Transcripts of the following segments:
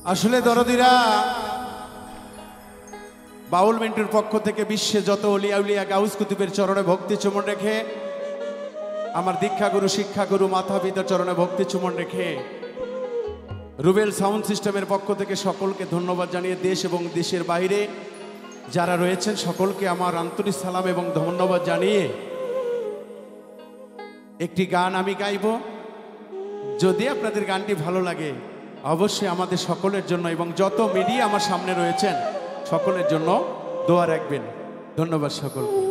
আসলে দরদিরা বাউল মিন্টুর পক্ষ থেকে বিশ্বে যত ওলিয়া উলিয়া গাউস কুতুবের চরণে ভক্তি চুমন রেখে আমার দীক্ষাগুরু শিক্ষাগুরু মাথা পিতার চরণে ভক্তি চুমন রেখে রুবেল সাউন্ড সিস্টেমের পক্ষ থেকে সকলকে ধন্যবাদ জানিয়ে দেশ এবং দেশের বাইরে যারা রয়েছেন সকলকে আমার আন্তরিক সালাম এবং ধন্যবাদ জানিয়ে একটি গান আমি গাইব। যদি আপনাদের গানটি ভালো লাগে অবশ্যই আমাদের সকলের জন্য এবং যত মিডিয়া আমার সামনে রয়েছেন সকলের জন্য দোয়া রাখবেন। ধন্যবাদ সকলকে।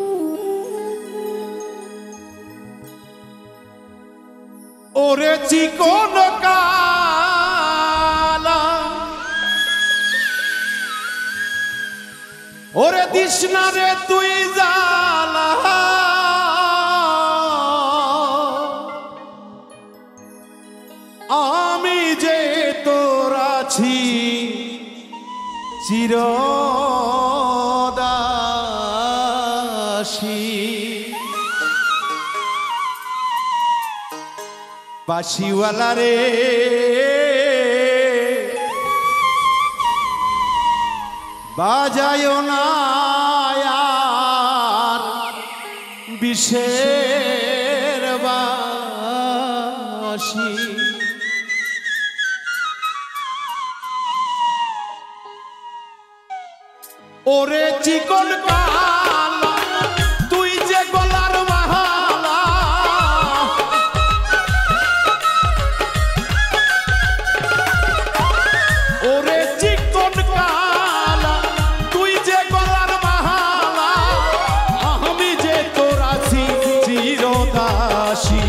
ওরে চিকন কালা ওরে দিশনা রে তুই জালা আমি যে তোর আছি চিরদাসী বাঁশিওয়ালা রে বাজায়ো না আর বিষের বাঁশি ওরে চিকন কালা তুই যে গলার মালা ওরে চিকন কালা তুই যে গলার মালা আমি যে তোর আছি চিরদাসী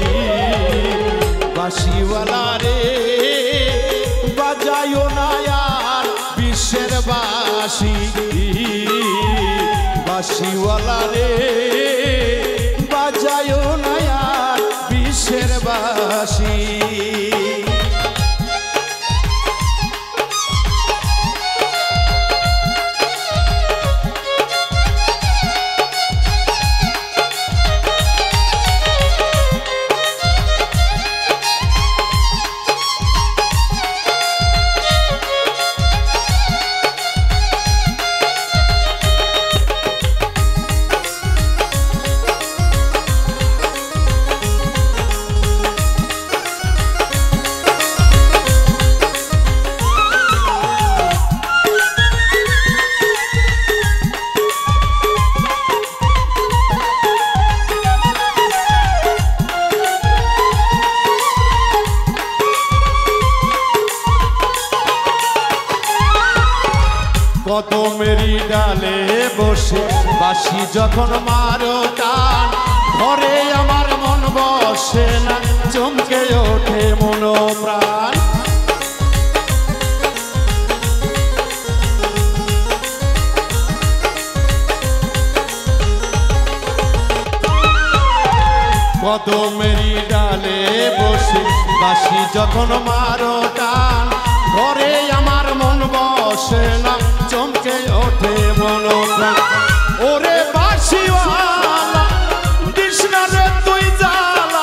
বাঁশিওয়ালা রে বাজায়ো না আর বিশ্বের বাঁশি বাঁশিওয়ালা রে বাজায়ো না আর বিশ্বের বাঁশি কদমেরই ডালে বসে বাঁশি যখন মারো টান ঘরে আমার মন বসে না চমকে ওঠে মন প্রাণ কদমেরই ডালে বসে বাঁশি যখন মারো টান ঘরে আমার মন বসে না চমকে ওঠে মন প্রাণ ওরে বাঁশিওয়ালা কৃষ্ণা রে তুই জালা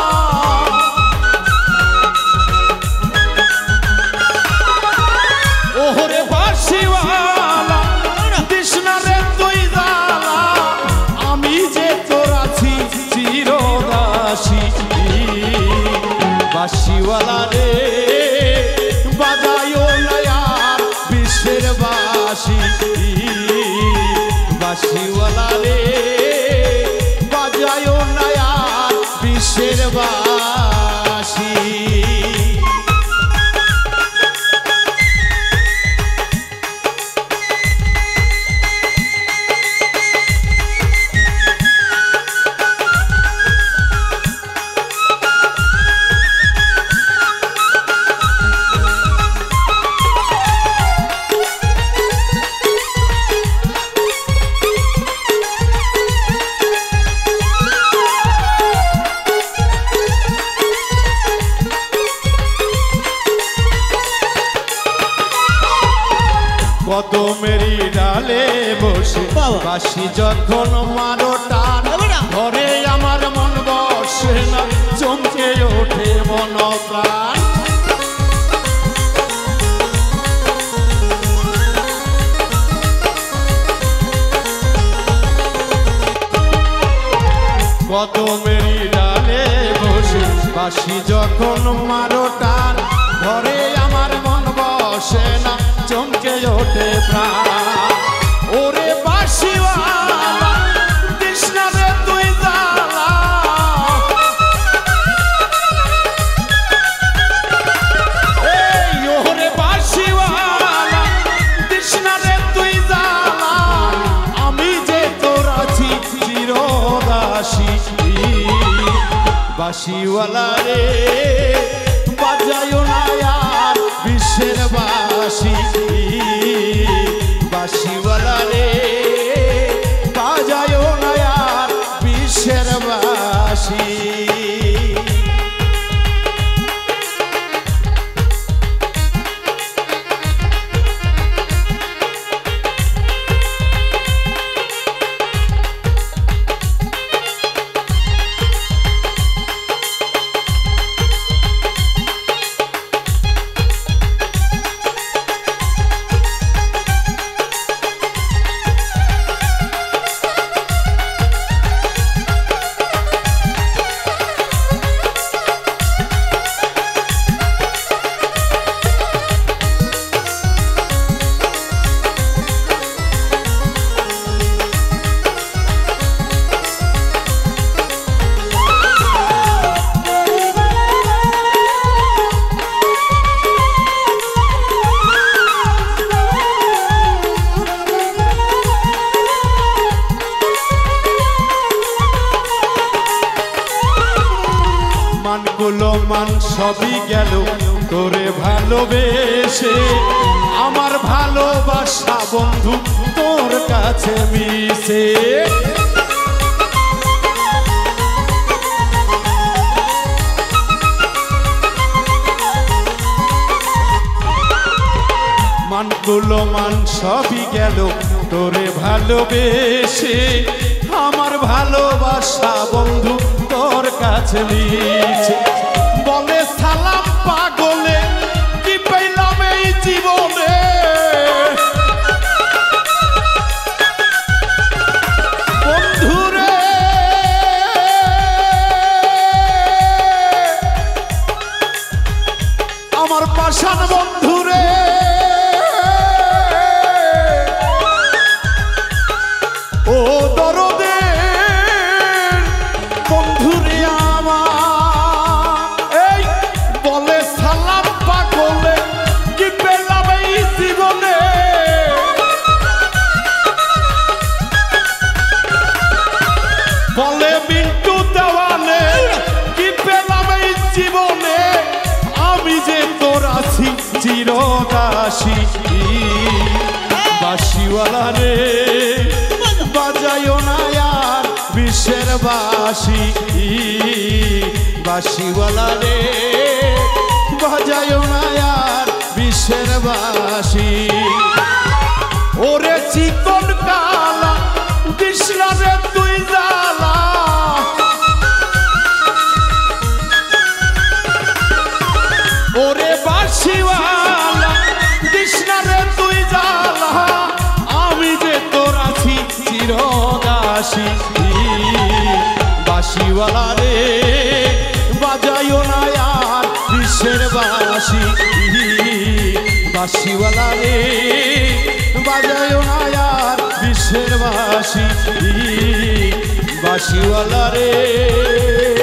ওরে বাঁশিওয়ালা কৃষ্ণা রে তুই জালা আমি যে তোর আছি চিরদাসী বাঁশিওয়ালা রে বাজায়ো না আর বিশ্বের বাঁশি বাঁশিওয়ালা রে বাজায়ো না আর বিশ্বের বাঁশি কদমেরই ডালে বসে বাঁশি যখন মারো টান ঘরে আমার মন বসে না চমকে ওঠে মন প্রাণ বাঁশি যখন মারো টান ঘরে আমার মন বসে না চমকে ওঠে প্রাণ ওরে বাঁশিওয়ালা তৃষ্ণা রে তুই জ্বালা এই ওরে বাঁশিওয়ালা তৃষ্ণা রে তুই জ্বালা আমি যে তোর আছি চিরদাসী বাঁশিওয়ালা রে বাজায়ো না আর বিশ্বের বাঁশি বাঁশিওয়ালা রে বাজায়ো না আর বিশ্বের বাঁশি মানগুলো মান সবই গেল তোরে ভালোবেসে আমার ভালোবাসা বন্ধু তোর কাছে মিশে মানগুলো মান সবই গেল তোরে ভালোবেসে আমার ভালোবাসা বন্ধু তোর কাছে মিছে বলে সালাম পাগলে কি পেলাম এই জীবনে বন্ধুরে আমার পাষাণ বন্ধুরে ও দরদে বন্ধুরে আমার এই বলে সালাম পাগলে কি পেলাম এই জীবনে বলে মিন্টু দেওয়ানে কি পেলাম এই জীবনে আমি যে তোর আছি চিরদাসী বাঁশিওয়ালা রে বাজায়ো না আর বিশ্বের বাঁশি বাঁশিওয়ালা রে বাজায়ো না আর বিশ্বের বাঁশি ওরে চিকন কালা কৃষ্ণা রে তুই জ্বালা ওরে বাঁশিওয়ালা কৃষ্ণা রে তুই জ্বালা আমি যে তোর আছি চিরদাসী বাঁশিওয়ালা রে বাজায়ো না আর বিশ্বের বাঁশি বাঁশিওয়ালা রে বাজায়ো না আর বিশ্বের বাঁশি বাঁশিওয়ালা রে